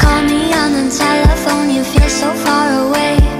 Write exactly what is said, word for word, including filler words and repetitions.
call me on the telephone, you feel so far away.